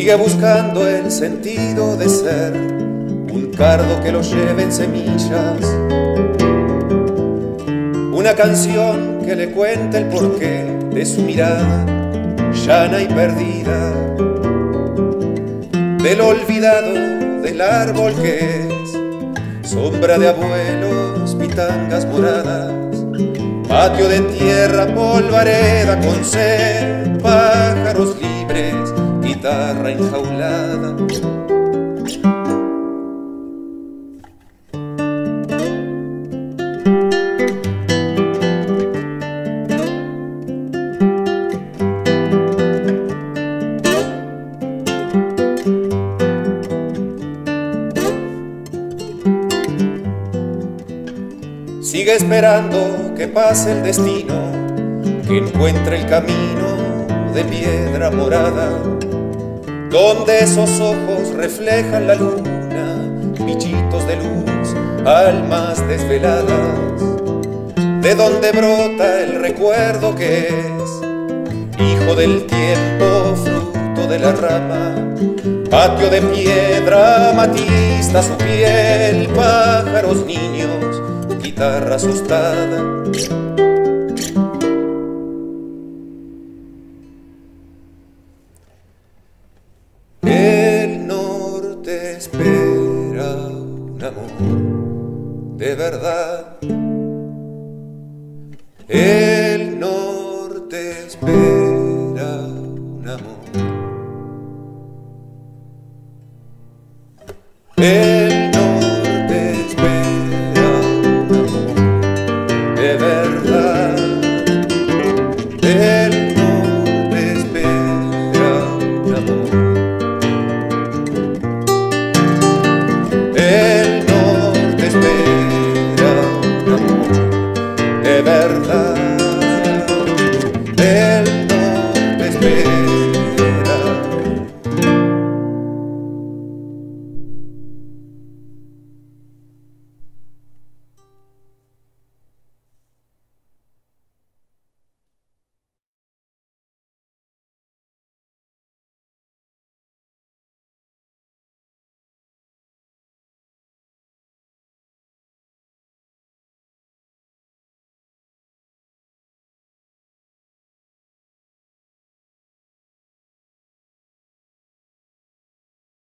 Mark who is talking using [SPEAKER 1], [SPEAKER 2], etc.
[SPEAKER 1] Sigue buscando el sentido de ser un cardo que lo lleve en semillas, una canción que le cuente el porqué de su mirada llana y perdida, del olvidado del árbol que es sombra de abuelos, pitangas moradas, patio de tierra, polvareda con sed, pájaros libres, guitarra enjaulada. Sigue esperando que pase el destino, que encuentre el camino de piedra morada, donde esos ojos reflejan la luna, bichitos de luz, almas desveladas, de donde brota el recuerdo que es hijo del tiempo, fruto de la rama, patio de piedra, amatista su piel, pájaros, niños, guitarra asustada. El norte espera un amor de verdad.